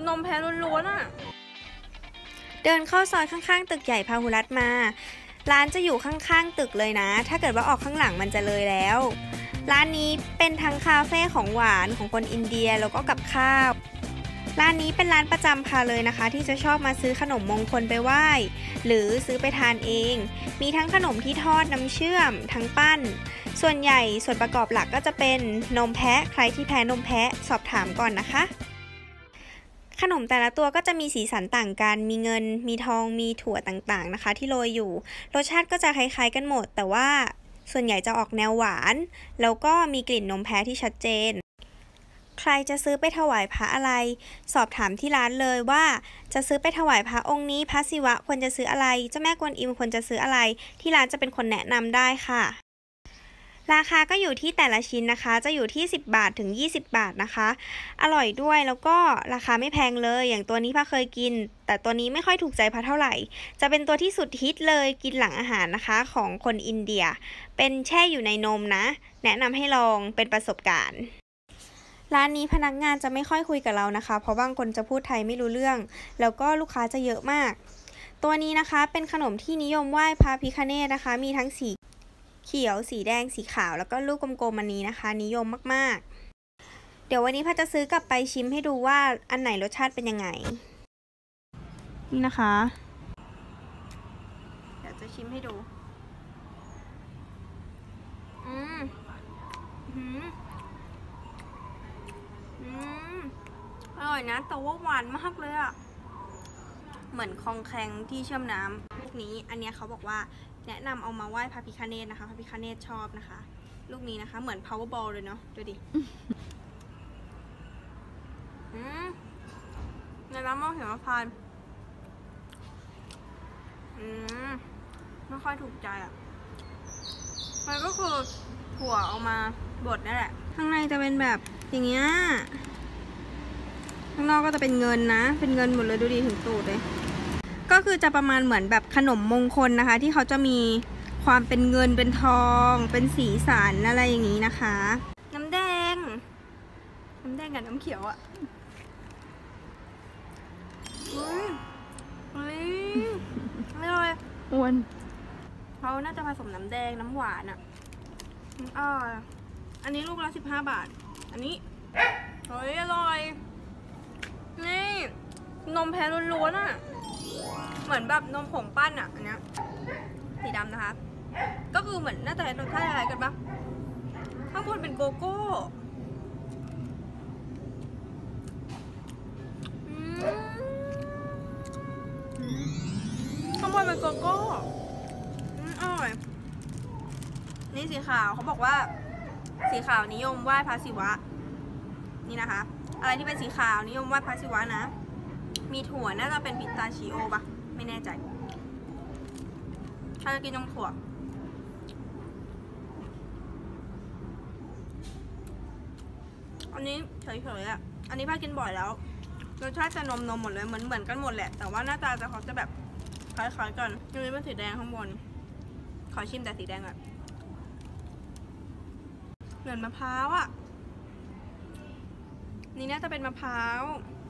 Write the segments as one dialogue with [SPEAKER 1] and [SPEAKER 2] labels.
[SPEAKER 1] นมแพ้ล้วนๆอ่ะ
[SPEAKER 2] เดินเข้าซอยข้างๆตึกใหญ่พาหุรัตน์มาร้านจะอยู่ข้างๆตึกเลยนะถ้าเกิดว่าออกข้างหลังมันจะเลยแล้วร้านนี้เป็นทั้งคาเฟ่ของหวานของคนอินเดียแล้วก็กับข้าวร้านนี้เป็นร้านประจำพาเลยนะคะที่จะชอบมาซื้อขนมมงคลไปไหว้หรือซื้อไปทานเองมีทั้งขนมที่ทอดน้ำเชื่อมทั้งปั้นส่วนใหญ่ส่วนประกอบหลักก็จะเป็นนมแพะใครที่แพ้นมแพะสอบถามก่อนนะคะขนมแต่ละตัวก็จะมีสีสันต่างกันมีเงินมีทองมีถั่วต่างๆนะคะที่โรยอยู่รสชาติก็จะคล้ายๆกันหมดแต่ว่าส่วนใหญ่จะออกแนวหวานแล้วก็มีกลิ่นนมแพะที่ชัดเจนใครจะซื้อไปถวายพระอะไรสอบถามที่ร้านเลยว่าจะซื้อไปถวายพระองค์นี้พระศิวะควรจะซื้ออะไรเจ้าแม่กวนอิมควรจะซื้ออะไรที่ร้านจะเป็นคนแนะนำได้ค่ะราคาก็อยู่ที่แต่ละชิ้นนะคะจะอยู่ที่10 บาทถึง20 บาทนะคะอร่อยด้วยแล้วก็ราคาไม่แพงเลยอย่างตัวนี้พระเคยกินแต่ตัวนี้ไม่ค่อยถูกใจพระเท่าไหร่จะเป็นตัวที่สุดฮิตเลยกินหลังอาหารนะคะของคนอินเดียเป็นแช่อยู่ในนมนะแนะนำให้ลองเป็นประสบการณ์ร้านนี้พนักงานจะไม่ค่อยคุยกับเรานะคะเพราะบางคนจะพูดไทยไม่รู้เรื่องแล้วก็ลูกค้าจะเยอะมากตัวนี้นะคะเป็นขนมที่นิยมไหว้พระพิฆเนศนะคะมีทั้งสีเขียวสีแดงสีขาวแล้วก็ลูกกลมๆอันนี้นะคะนิยมมากๆเดี๋ยววันนี้พัดจะซื้อกลับไปชิมให้ดูว่าอันไหนรสชาติเป็นยังไงนี่นะคะเดี๋ยวจะชิมให้ดูอร่อยนะแต่ว่าหวานมากเลยอะเหมือนคองแคงที่เชื่อมน้ำลูกนี้อันนี้เขาบอกว่าแนะนำเอามาไหว้พระพิฆเนศนะคะพระพิฆเนศชอบนะคะลูกนี้นะคะเหมือน powerball เลยเนาะดูดิในน้ำมะเขือพานไม่ค่อยถูกใจอ่ะมันก็คือถั่วเอามาบดนั่นแหละข้างในจะเป็นแบบอย่างเงี้ยข้างนอกก็จะเป็นเงินนะเป็นเงินหมดเลยดูดิถึงตูดเลยก็คือจะประมาณเหมือนแบบขนมมงคลนะคะที่เขาจะมีความเป็นเงินเป็นทองเป็นสีสันอะไรอย่างนี้นะคะน้ำแดงกับน้ำเขียวอ่ะอร่อยอ้วนเขาน่าจะผสมน้ำแดงน้ำหวานอ่ะอันนี้ลูกละ15 บาทอันนี้เฮ้ยอร่อยนี่นมแพ้ล้วนๆอ่ะเหมือนแบบนมผงปั้นอ่ะอันนี้สีดำนะคะก็คือเหมือนน่าจะรสชาติอะไรกันปะข้างบนเป็นโกโก้ข้างบนเป็นโกโก้อร่อยนี่สีขาวเขาบอกว่าสีขาวนิยมไหว้พระศิวะนี่นะคะอะไรที่เป็นสีขาวนิยมไหว้พระศิวะนะมีถั่วน่าจะเป็นพิสตาชิโอปะไม่แน่ใจถ้าจะกินนมถั่วอันนี้เฉยๆอ่ะอันนี้พ่อกินบ่อยแล้วรสชาติจะนมหมดเลยเหมือนกันหมดแหละแต่ว่าหน้าตาเขาจะแบบคล้ายๆกันอันนี้เป็นสีแดงข้างบนขอชิมแต่สีแดงก่อนเหมือนมะพร้าวอ่ะนี่น่าจะเป็นมะพร้าว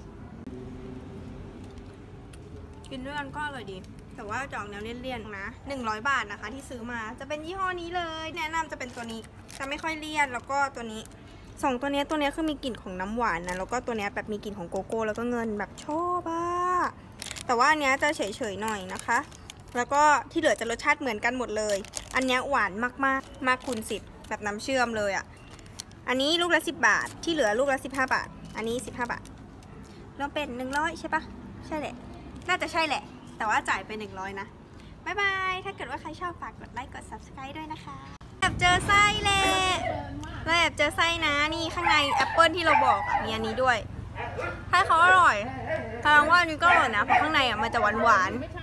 [SPEAKER 2] กินด้วยกันก็อร่อยดีแต่ว่าจะออกแนวเลี่ยนๆนะ100 บาทนะคะที่ซื้อมาจะเป็นยี่ห้อนี้เลยแนะนำจะเป็นตัวนี้จะไม่ค่อยเลี่ยนแล้วก็ตัวนี้2ตัวนี้คือมีกลิ่นของน้ำหวานนะแล้วก็ตัวนี้แบบมีกลิ่นของโกโก้แล้วก็เงินแบบชอบอะแต่ว่าอันนี้จะเฉยๆหน่อยนะคะแล้วก็ที่เหลือจะรสชาติเหมือนกันหมดเลยอันนี้หวานมากคูณ10แบบน้ำเชื่อมเลยอะอันนี้ลูกละ10 บาทที่เหลือลูกละ15 บาทอันนี้15 บาทรวมเป็น100ใช่ปะใช่แหละน่าจะใช่แหละแต่ว่าจ่ายไป100นะบ๊ายบายถ้าเกิดว่าใครชอบฝากกดไลค์กด Subscribe ด้วยนะคะแอบเจอไส้เลยเราแอบเจอไส้นะนี่ข้างในแอปเปิลที่เราบอกมีอันนี้ด้วยถ้าเขาอร่อยแสดงว่าอันนี้ก็อร่อยนะเพราะข้างในมันจะหวาน